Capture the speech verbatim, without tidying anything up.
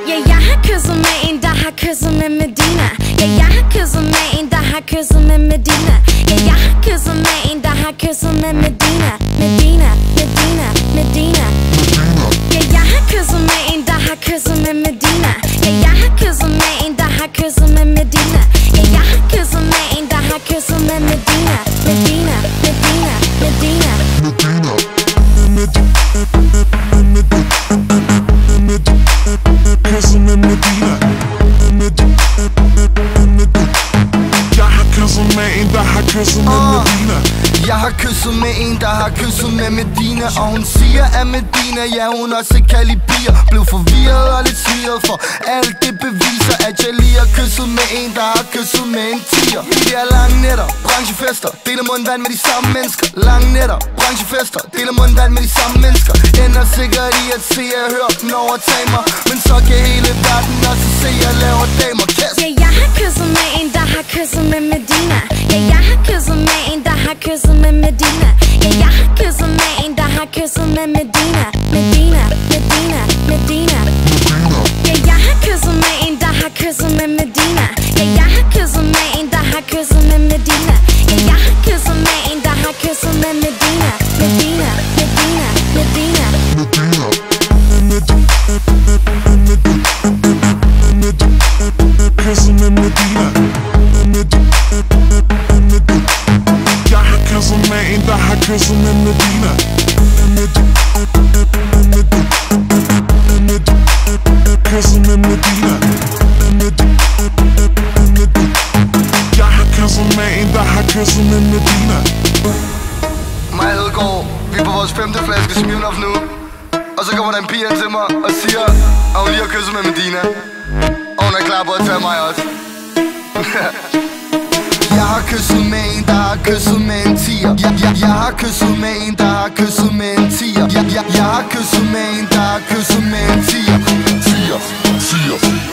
Ja, jeg har kysset med en, der har kysset med Medina. Ja, jeg har kysset med en, der har kysset med Medina. Ja, jeg har kysset med en, der har kysset med Medina. Medina, Medina, Medina. Ja, jeg har kysset med en, der har kysset med Medina. Ja, jeg har kysset med en, der har kysset med Medina. Ja, jeg har kysset med en, der har kysset med Medina. Medina, Medina, Medina. Kysset med Medina. Jeg har kysset med en, der har kysset med Medina. Jeg har kysset med en, der har kysset med Medina. Og hun siger, at Medina, ja, hun også kan lide piger. Blev forvirret og lidt sviret, for alt det beviser, at jeg lige har kysset med en, der har kysset med en tiger. De der lange nætter, branchefester, deler mundvand med de samme mennesker. Lange nætter, branchefester, deler mundvand med de samme mennesker. Ender sikkert i at se og høre dem overtage mig, men så kan hele verden også se, at jeg laver damer. Kæs. Ja, jeg har kysset med en, der har kysset med Medina. Ja, jeg har kysset med en, der har kysset med Medina. Ja, jeg har kysset med en, der har kysset med Medina. Medina, Medina, Medina. Ja, jeg har kysset med en, der har kysset med Medina. Ja, jeg har kysset med en, der har kysset med Medina. Ja, jeg har kysset med en, der har kysset med Medina. Medina, Medina, Medina. Kysset med Medina. Jeg har kysset med en, der har kysset med Medina. Kysset med Medina. Jeg har kysset med en, der har kysset med Medina. Mig og Hedegaard, vi er på vores femte flaske Smirnoff nu. Og så kommer der en pige til mig og siger, at hun lige har kysset med Medina. Og hun er klar på at tage mig også. Jeg har kysset med en, der har kysset med en tiger. Jeg, jeg, jeg har kysset med en, der har kysset med en tiger. Jeg, jeg, jeg har kysset med en, der har kysset med en tiger. Tiger, tiger.